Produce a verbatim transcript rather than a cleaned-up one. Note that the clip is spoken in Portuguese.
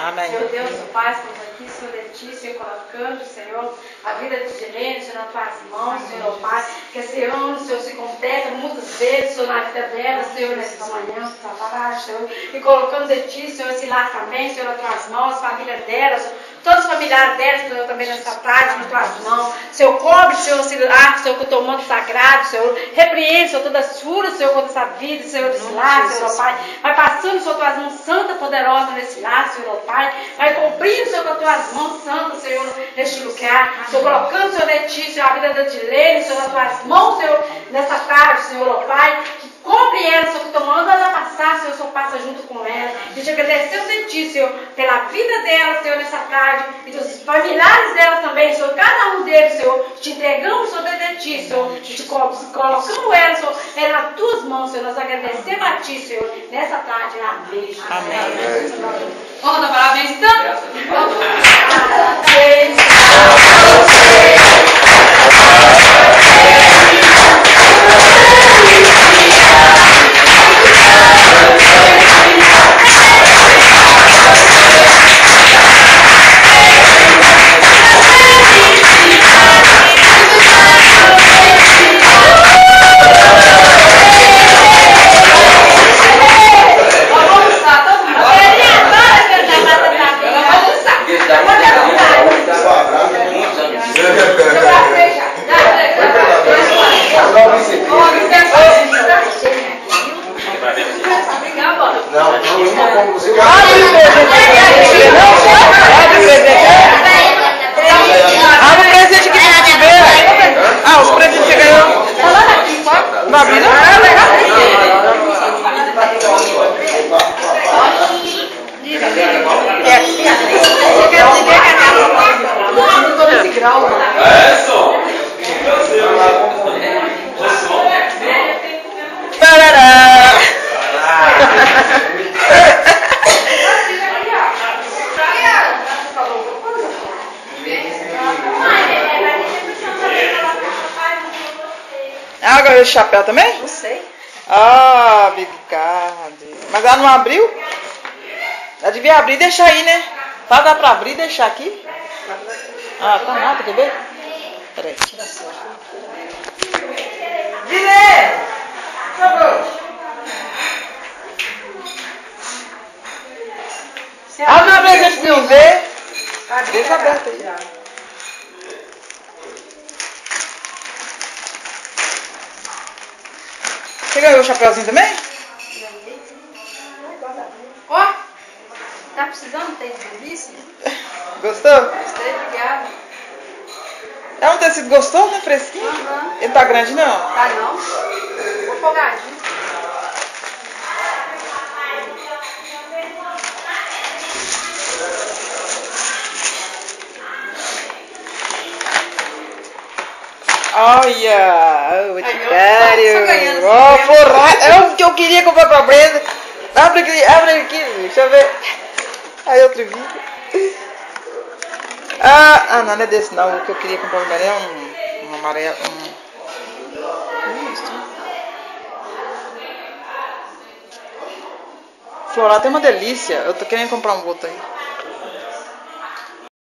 Amém. Meu Deus, o Pai, estamos aqui, Senhor Letícia, Senhor, colocando, Senhor, a vida de Direne, Senhor, nas tuas mãos, Senhor, oh Pai, que esse ano, Senhor, se completa muitas vezes, Senhor, na vida dela, Senhor, nesta manhã, Senhor, e colocando de ti, Senhor, esse lar também, Senhor, nas tuas mãos, família dela, Senhor, todos os familiares dela, Senhor, também nessa tarde, nas tuas mãos, Senhor, cobre, Senhor, esse lar, Senhor, com o teu manto sagrado, Senhor, repreende, Senhor, todas as furas, Senhor, contra essa vida, Senhor, desse lar, Senhor, oh Pai, vai passando, Senhor, tuas mãos santas, poderosas nesse lar, Senhor, oh Pai, vai cobrindo, Senhor, com as tuas mãos santas, Senhor, neste lugar, Senhor, colocando, Senhor, de ti, Senhor, a vida da Dilene, Senhor, nas tuas mãos, Senhor, nessa tarde, Senhor, oh Pai, que cobre ela, Senhor, que tomando ela passar, Senhor, Senhor, passa junto com ela, e te agradecemos de ti, Senhor, pela vida dela, Senhor, nessa tarde, e dos familiares dela também, Senhor, cada um deles, Senhor, te entregamos, Senhor, de ti, Senhor, e te colocamos ela, Senhor, é nas tuas mãos, Senhor, nós agradecemos a ti, Senhor, nessa tarde, amém. Amém. Amém. Vamos dar parabéns, então? Parabéns. Abre o presente que você tiver. Ah, os presentes que você ganhou. Não abriu, não? É só. Parará. Ah, ganhou esse chapéu também? Não sei. Ah, obrigada. Mas ela não abriu? Ela devia abrir e deixar aí, né? Tá, dá pra abrir e deixar aqui? Ah, tá nada, quer ver? Peraí. Guilherme! Por favor. Abre o presente pra eu ver. Deixa aberto aí. Você ganhou o chapéuzinho também? Ó, tá precisando ter delícia? Gostou? Gostei, obrigada. É um tecido gostoso, né? Fresquinho? Uhum. Ele tá grande, não? Tá não? Vou folgadinho. Olha, o Boticário. Ó, forrado. É o que eu queria comprar pra Brenda. Abre aqui, abre aqui, deixa eu ver. Aí outro vídeo. Ah, ah, não, não é desse não. O que eu queria comprar pra Brenda é um, um amarelo. Um... Floral tem uma delícia. Eu tô querendo comprar um outro aí.